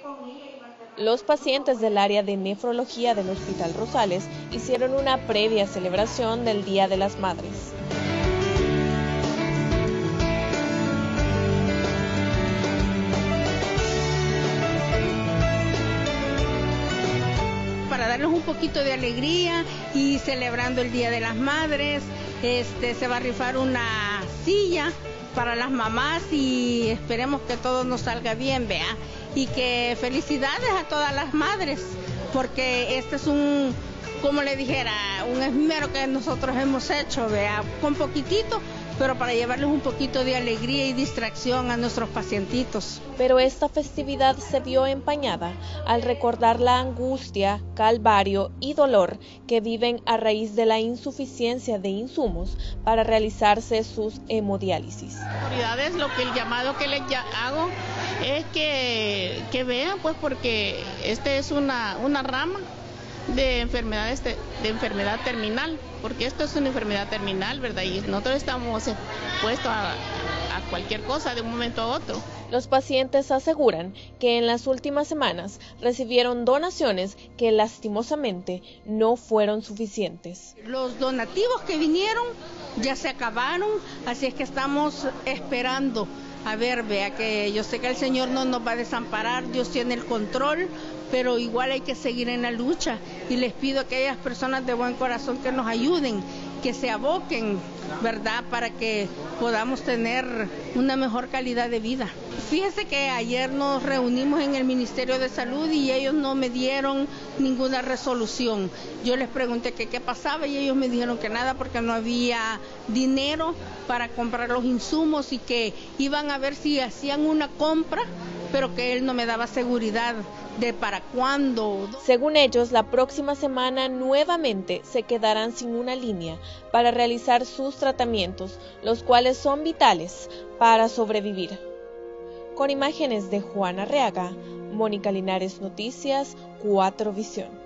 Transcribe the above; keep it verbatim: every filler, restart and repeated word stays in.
Los pacientes del área de nefrología del Hospital Rosales hicieron una previa celebración del Día de las Madres. Para darles un poquito de alegría y celebrando el Día de las Madres, este, se va a rifar una silla para las mamás y esperemos que todo nos salga bien, vea. Y que felicidades a todas las madres, porque este es un, como le dijera, un esmero que nosotros hemos hecho, vea, con poquitito, pero para llevarles un poquito de alegría y distracción a nuestros pacientitos. Pero esta festividad se vio empañada al recordar la angustia, calvario y dolor que viven a raíz de la insuficiencia de insumos para realizarse sus hemodiálisis. Autoridades, lo que el llamado que les hago es que, que vean, pues, porque este es una, una rama de enfermedades de, de enfermedad terminal, porque esto es una enfermedad terminal, ¿verdad? Y nosotros estamos expuestos a, a cualquier cosa de un momento a otro. Los pacientes aseguran que en las últimas semanas recibieron donaciones que lastimosamente no fueron suficientes. Los donativos que vinieron ya se acabaron, así es que estamos esperando. A ver, vea que yo sé que el Señor no nos va a desamparar, Dios tiene el control, pero igual hay que seguir en la lucha y les pido a aquellas personas de buen corazón que nos ayuden, que se aboquen, ¿verdad?, para que podamos tener una mejor calidad de vida. Fíjese que ayer nos reunimos en el Ministerio de Salud y ellos no me dieron ninguna resolución. Yo les pregunté que qué pasaba y ellos me dijeron que nada porque no había dinero para comprar los insumos y que iban a ver si hacían una compra, pero que él no me daba seguridad de para cuándo. Según ellos, la próxima semana nuevamente se quedarán sin una línea para realizar sus tratamientos, los cuales son vitales para sobrevivir. Con imágenes de Juana Reaga, Mónica Linares Noticias, cuatro Visión.